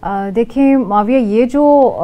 देखिए माविया, ये जो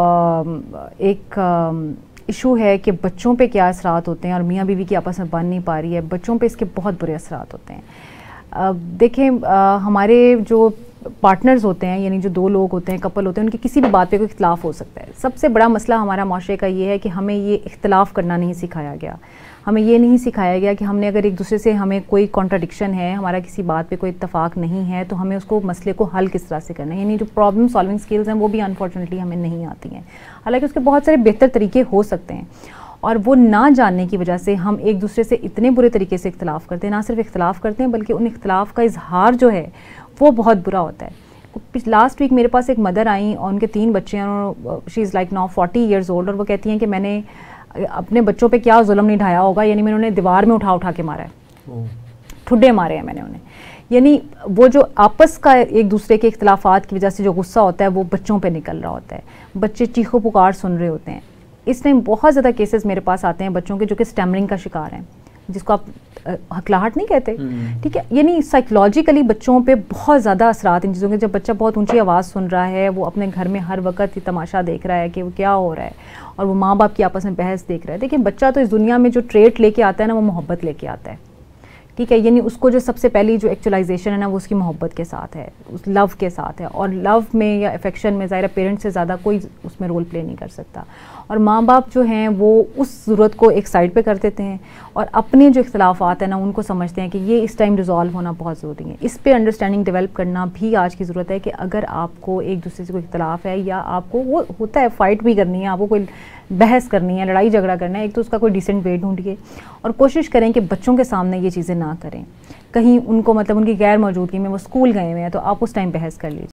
एक इशू है कि बच्चों पे क्या असरात होते हैं और मियाँ बीवी की आपस में बन नहीं पा रही है, बच्चों पे इसके बहुत बुरे असरात होते हैं। देखें, हमारे जो पार्टनर्स होते हैं, यानी जो दो लोग होते हैं, कपल होते हैं, उनकी किसी भी बात पे कोई इख्तलाफ हो सकता है। सबसे बड़ा मसला हमारा माशरे का ये है कि हमें ये इख्तलाफ करना नहीं सिखाया गया। हमें ये नहीं सिखाया गया कि हमने अगर एक दूसरे से हमें कोई कॉन्ट्राडिक्शन है, हमारा किसी बात पे कोई इत्तेफाक नहीं है, तो हमें उसको मसले को हल किस तरह से करना है। यानी जो प्रॉब्लम सॉल्विंग स्किल्स हैं वो भी अनफॉर्चुनेटली हमें नहीं आती हैं। हालांकि उसके बहुत सारे बेहतर तरीके हो सकते हैं, और वो ना जानने की वजह से हम एक दूसरे से इतने बुरे तरीके से इख्तलाफ करते हैं। ना सिर्फ इख्तलाफ करते हैं बल्कि उन इख्तलाफ का इजहार जो है वो बहुत बुरा होता है। लास्ट वीक मेरे पास एक मदर आई और उनके 3 बच्चे हैं और she is like now 40 years old, और वो कहती हैं कि मैंने अपने बच्चों पे क्या जुल्म नहीं ढाया होगा, यानी मैंने उन्हें दीवार में उठा उठा के मारा है, ठुड्डे मारे हैं मैंने उन्हें। यानी वो जो आपस का एक दूसरे के इख्तलाफात की वजह से जो गुस्सा होता है वो बच्चों पे निकल रहा होता है। बच्चे चीखो पुकार सुन रहे होते हैं। इस टाइम बहुत ज़्यादा केसेस मेरे पास आते हैं बच्चों के जो कि स्टैमरिंग का शिकार हैं, जिसको आप हकलाहट नहीं कहते, ठीक है। यानी साइकोलॉजिकली बच्चों पे बहुत ज़्यादा असरात इन चीज़ों के। जब बच्चा बहुत ऊंची आवाज़ सुन रहा है, वो अपने घर में हर वक्त ही तमाशा देख रहा है कि वो क्या हो रहा है, और वो माँ बाप की आपस में बहस देख रहा है। देखिए, बच्चा तो इस दुनिया में जो ट्रेट लेके आता है ना, वो मोहब्बत लेके आता है, ठीक है। यानी उसको जो सबसे पहली जो एक्चुअलाइजेशन है ना, वो उसकी मोहब्बत के साथ है, उस लव के साथ है। और लव में या अफेक्शन में ज़ाहिर पेरेंट्स से ज़्यादा कोई उसमें रोल प्ले नहीं कर सकता। और माँ बाप जो हैं वो उस ज़रूरत को एक साइड पे कर देते हैं और अपने जो इख्तलाफात हैं ना, उनको समझते हैं कि ये इस टाइम रिजॉल्व होना बहुत ज़रूरी है। इस पे अंडरस्टैंडिंग डेवलप करना भी आज की ज़रूरत है कि अगर आपको एक दूसरे से कोई इख्तलाफ है, या आपको वो होता है फ़ाइट भी करनी है, आपको कोई बहस करनी है, लड़ाई झगड़ा करना है, एक तो उसका कोई डिसेंट वे ढूंढिए और कोशिश करें कि बच्चों के सामने ये चीज़ें ना करें। कहीं उनको मतलब उनकी गैर मौजूदगी में वो स्कूल गए हुए हैं तो आप उस टाइम बहस कर लीजिए।